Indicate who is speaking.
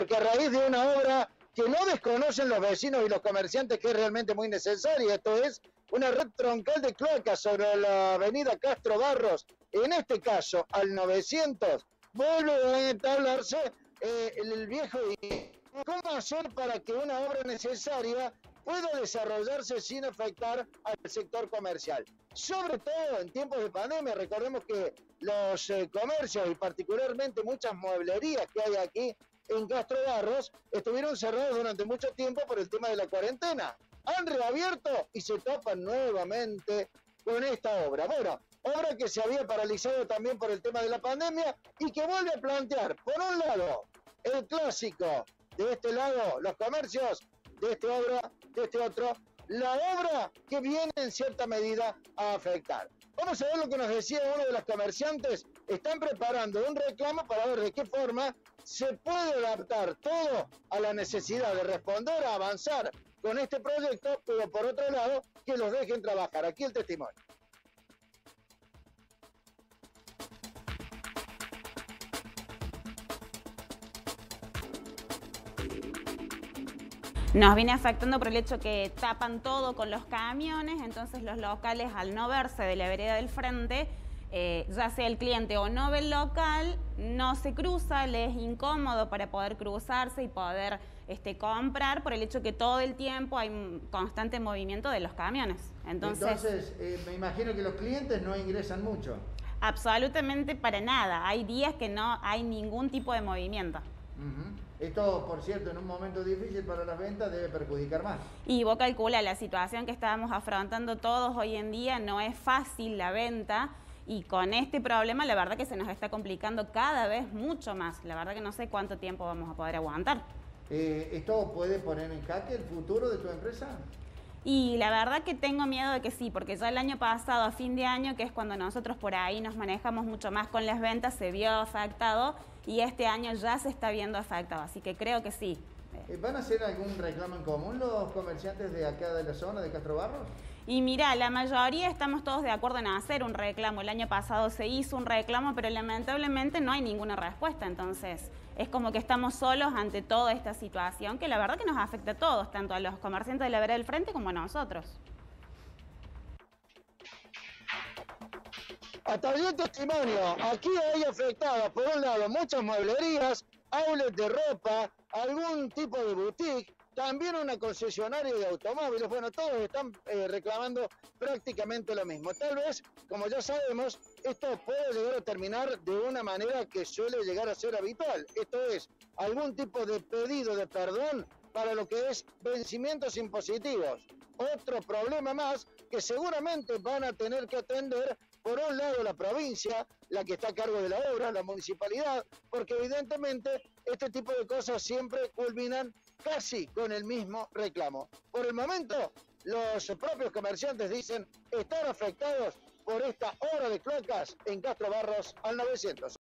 Speaker 1: porque a raíz de una obra que no desconocen los vecinos y los comerciantes, que es realmente muy necesaria, esto es una red troncal de cloacas sobre la avenida Castro Barros, en este caso al 900, vuelve a entablarse el viejo y cómo hacer para que una obra necesaria pueda desarrollarse sin afectar al sector comercial. Sobre todo en tiempos de pandemia, recordemos que los comercios y particularmente muchas mueblerías que hay aquí en Castro Barros estuvieron cerrados durante mucho tiempo por el tema de la cuarentena. Han reabierto y se tapan nuevamente con esta obra. Bueno, obra que se había paralizado también por el tema de la pandemia y que vuelve a plantear, por un lado, el clásico, de este lado, los comercios, de este otro, la obra que viene en cierta medida a afectar. Vamos a ver lo que nos decía uno de los comerciantes. Están preparando un reclamo para ver de qué forma se puede adaptar todo a la necesidad de responder, a avanzar con este proyecto, pero por otro lado, que los dejen trabajar. Aquí el testimonio.
Speaker 2: Nos viene afectando por el hecho que tapan todo con los camiones, entonces los locales, al no verse de la vereda del frente, ya sea el cliente o no ve el local, no se cruza, le es incómodo para poder cruzarse y poder comprar por el hecho que todo el tiempo hay un constante movimiento de los camiones. Entonces
Speaker 3: me imagino que los clientes no ingresan mucho.
Speaker 2: Absolutamente para nada. Hay días que no hay ningún tipo de movimiento.
Speaker 3: Esto, por cierto, en un momento difícil para las ventas debe perjudicar más.
Speaker 2: Y vos calcula, la situación que estábamos afrontando todos hoy en día, no es fácil la venta, y con este problema la verdad que se nos está complicando cada vez mucho más. La verdad que no sé cuánto tiempo vamos a poder aguantar.
Speaker 3: ¿Esto puede poner en jaque el futuro de tu empresa?
Speaker 2: Y la verdad que tengo miedo de que sí, porque ya el año pasado, a fin de año, que es cuando nosotros por ahí nos manejamos mucho más con las ventas, se vio afectado, y este año ya se está viendo afectado, así que creo que sí.
Speaker 3: ¿Van a hacer algún reclamo en común los comerciantes de acá de la zona de Castro Barros?
Speaker 2: Y mira, la mayoría estamos todos de acuerdo en hacer un reclamo. El año pasado se hizo un reclamo, pero lamentablemente no hay ninguna respuesta. Entonces, es como que estamos solos ante toda esta situación que la verdad que nos afecta a todos, tanto a los comerciantes de la vereda del frente como a nosotros.
Speaker 1: Hasta allí el testimonio. Aquí hay afectadas, por un lado, muchas mueblerías, outlets de ropa, algún tipo de boutique, también una concesionaria de automóviles. Bueno, todos están reclamando prácticamente lo mismo. Tal vez, como ya sabemos, esto puede llegar a terminar de una manera que suele llegar a ser habitual. Esto es, algún tipo de pedido de perdón para lo que es vencimientos impositivos. Otro problema más que seguramente van a tener que atender, por un lado, la provincia, la que está a cargo de la obra, la municipalidad, porque evidentemente este tipo de cosas siempre culminan casi con el mismo reclamo. Por el momento, los propios comerciantes dicen estar afectados por esta obra de cloacas en Castro Barros al 900.